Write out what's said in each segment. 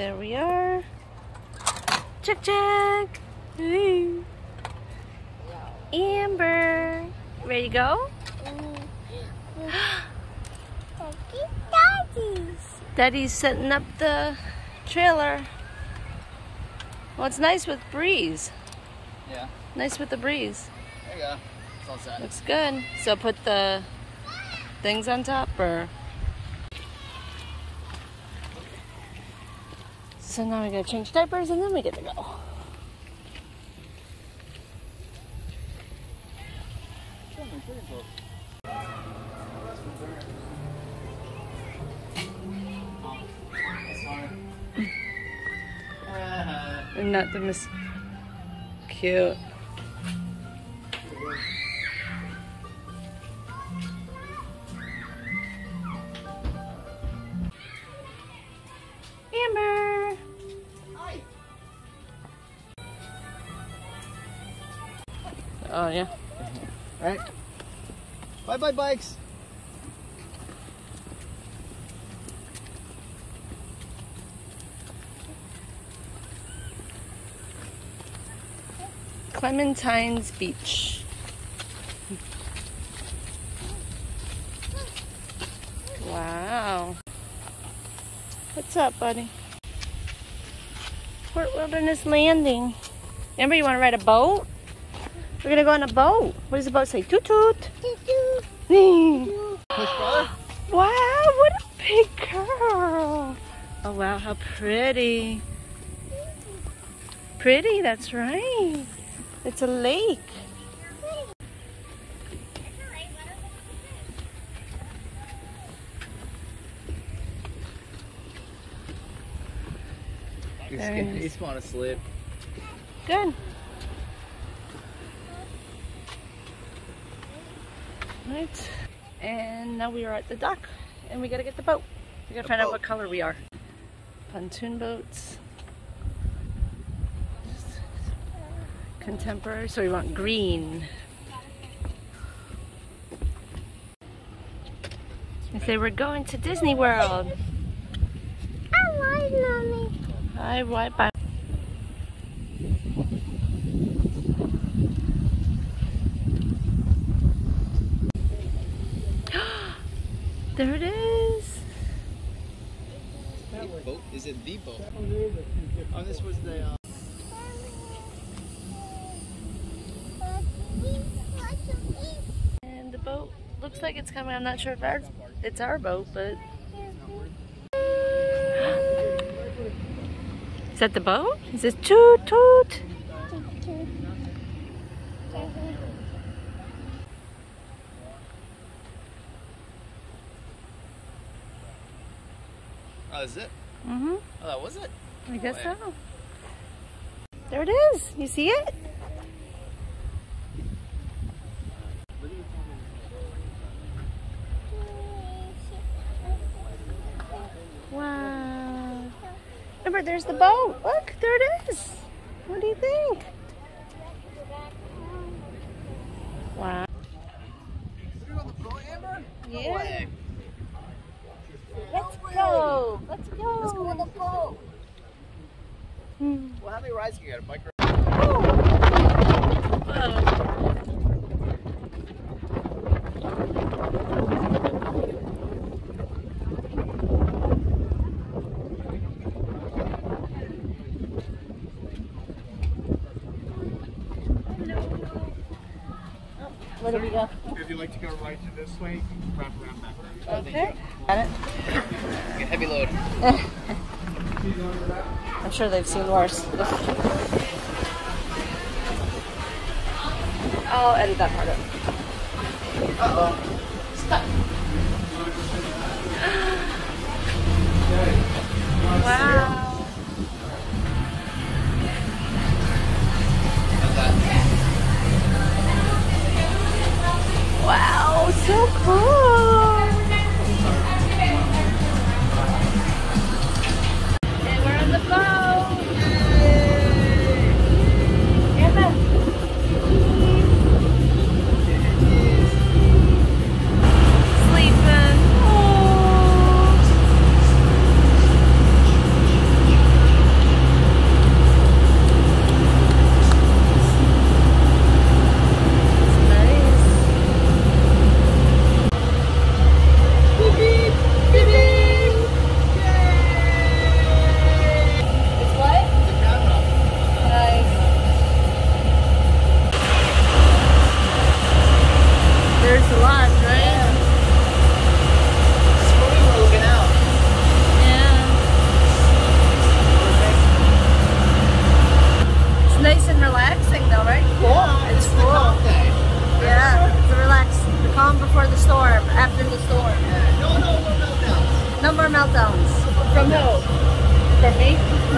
there we are. Check, check. Hey. Amber, ready to go? Daddy's setting up the trailer. Well, it's nice with breeze. Yeah. Nice with the breeze. There you go. It's all set. Looks good. So put the things on top, or? So now we gotta change diapers and then we get to go. And not the miss. Cute. Amber. Hi. Oh yeah. All right. Bye bye bikes. Clementine's Beach. Wow. What's up, buddy? Port Wilderness Landing. Amber, you want to ride a boat? We're going to go on a boat. What does the boat say? Toot toot. Toot toot. Push, brother. Wow, what a big girl. Oh, wow, how pretty. Pretty, that's right. It's a lake. He's want to slip. Good. Right. And now we are at the dock and we gotta get the boat. We gotta find out what color we are. Pontoon boats. Contemporary, so we want green. They say we're going to Disney World. Hi, Mommy. Hi, bye. There it is. The boat? Is it the boat? Oh, this was the. And the boat looks like it's coming. I'm not sure if it's our boat, but. Is that the boat? Is this toot toot? Oh, is it? Mm-hmm. Oh, that was it? I guess so. There it is. You see it? Wow. Remember, there's the boat. Look, there it is. What do you think? Wow. You're on the boat, Amber? Yeah. Let's go. Let's go. Let's go on the boat. Hmm. Well, how many rides can you get? A bike ride? Where do we go? If you'd like to go right to this way, you can wrap around backwards. Okay. Got it. Get heavy load. I'm sure they've seen worse. I'll edit that part out. Uh-oh. Stop. Wow. How's that? Wow, so cool. And we're on the boat. Anna. From who? From me?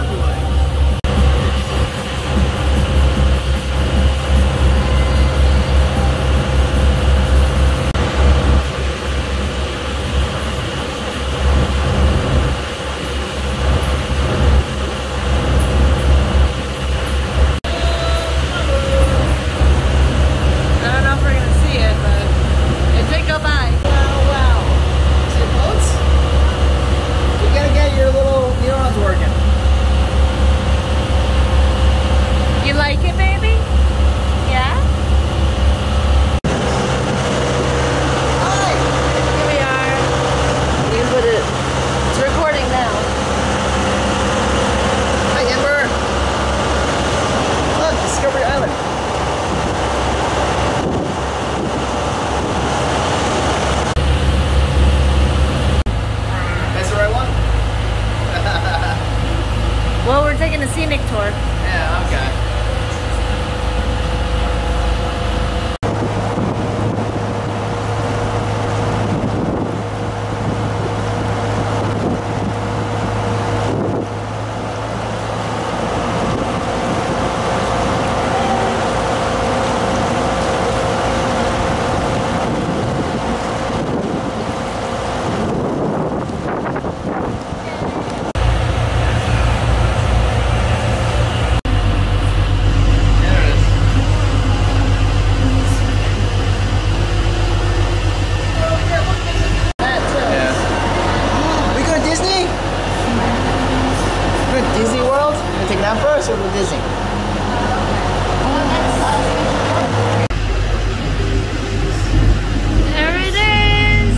Taking a scenic tour. Yeah, okay. First or Disney? There it is.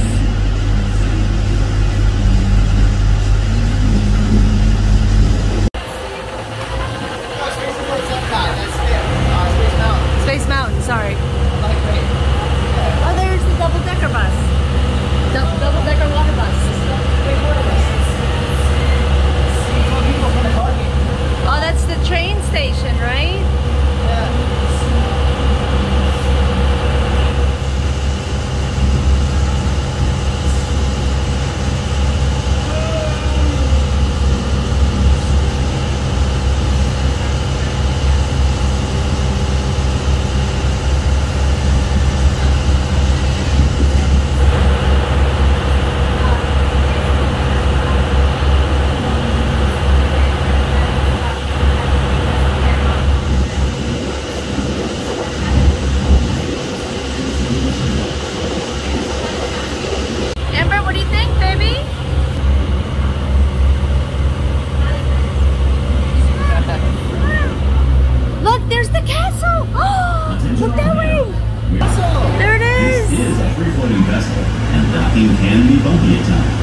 Space Mountain, sorry. Oh, there's the double-decker bus. Double-decker water bus. Oh, that's the train station, right? Yeah. Look that way! There it is! This is a free-floating vessel, and docking can be bumpy at times.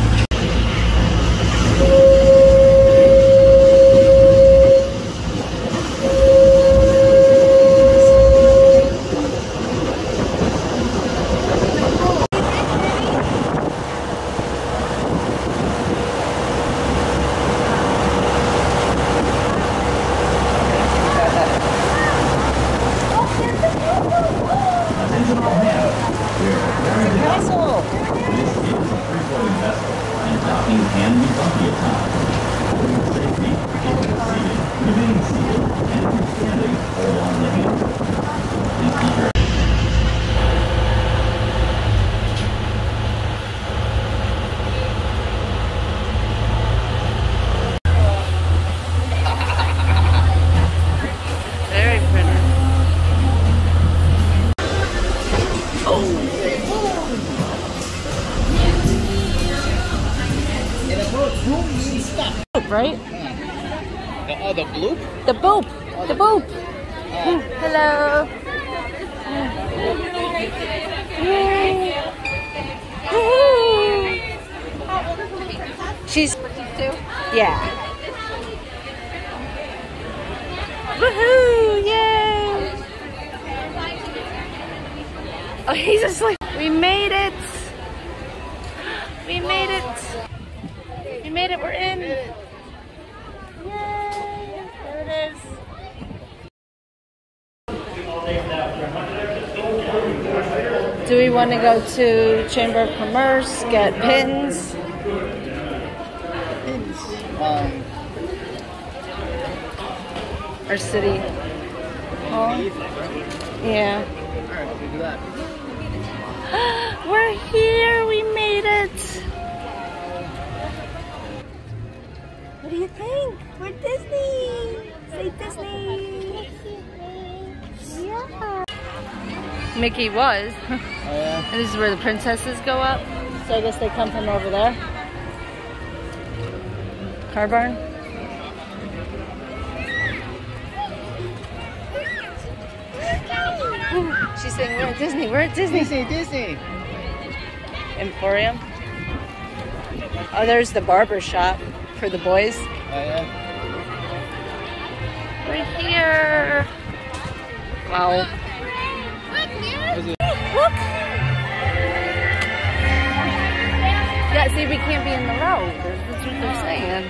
Right? The bloop? The boop. The boop. Hello. Yay. She's 2? Yeah. Woohoo! Yay! Oh, he's asleep. We made it. We made it. We made it. We're in. Yay! There it is. Do we want to go to Chamber of Commerce, get pins? Our city. Oh. Yeah. Alright, we'll do that. We're here. We made it. What do you think? We're Disney. Say Disney. Yeah. Mickey was. Oh yeah? And this is where the princesses go up. So I guess they come from over there. Car barn. She's saying we're at Disney. We're at Disney. Disney! Emporium. Oh, there's the barber shop for the boys. Oh yeah? We're here. Wow. Is it? Look. Yeah, see, we can't be in the road. That's what they're saying.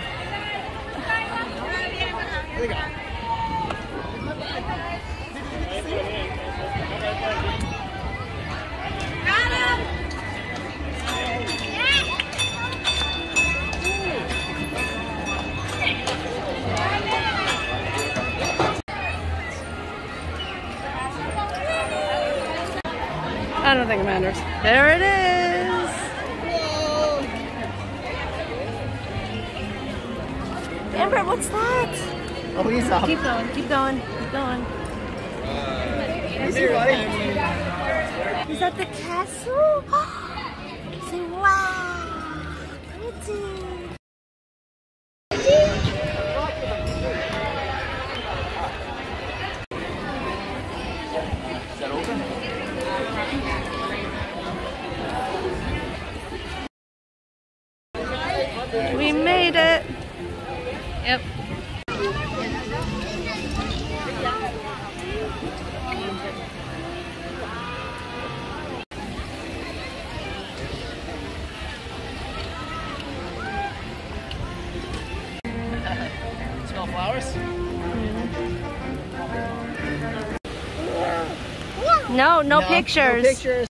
I don't think it matters. There it is. Amber, what's that? Oh, he's up. Keep going, keep going, keep going. Here, buddy. Is that the castle? Say wow. Pretty. Is that open? We made it. Yep. Smell flowers? No pictures. No pictures.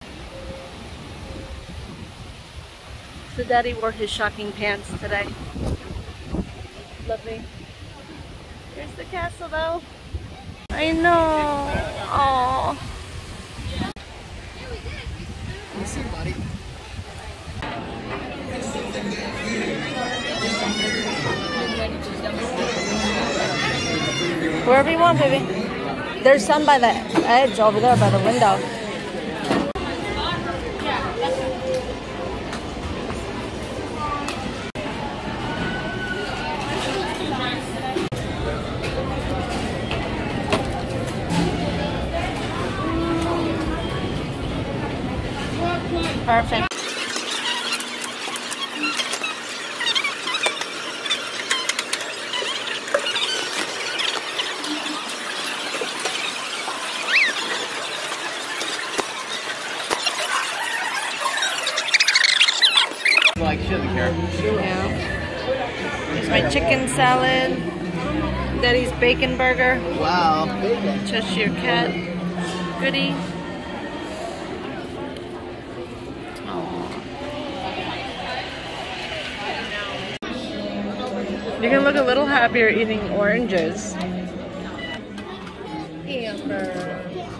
So Daddy wore his shocking pants today. Lovely. Here's the castle though. I know. Oh. You see, buddy. Wherever you want, baby. There's sun by the edge over there by the window. Perfect. Like, she doesn't care. Yeah. Here's my chicken salad. Daddy's bacon burger. Wow. Cheshire cat goodie. You can look a little happier eating oranges. Amber.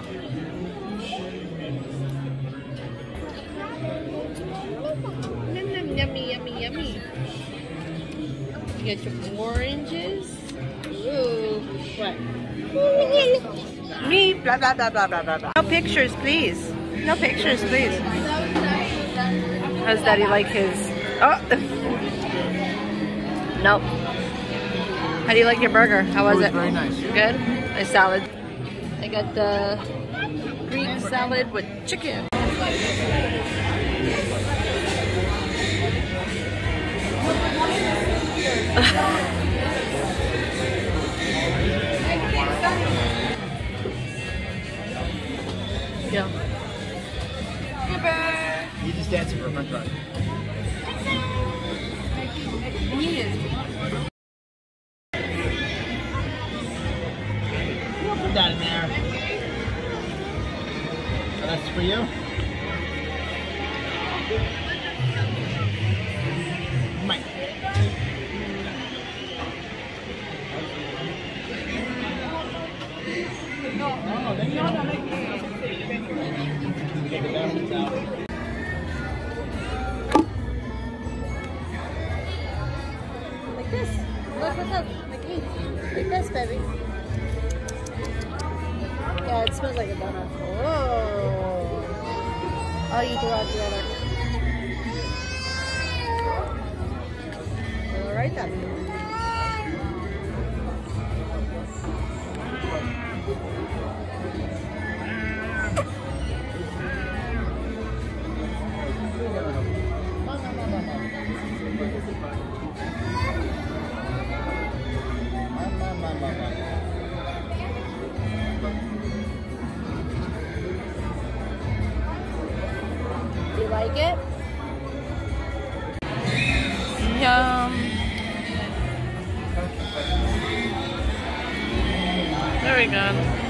Yummy, yummy, yummy. You got your oranges. Ooh. What? Me. Blah, blah, blah, blah, blah, blah, blah. No pictures, please. No pictures, please. How's Daddy like his? Oh. Nope. How do you like your burger? How was it? Very nice. Good? Nice salad. I got the Greek salad with chicken. Yeah. You just dancing for a french fry. He is. Put that in there. Oh, that's for you? Mike. Like this. Look, like me. Like this, baby. Yeah, it smells like a donut. Whoa. I'll eat it all together. Alright then. Do you like it? Yum. Very good.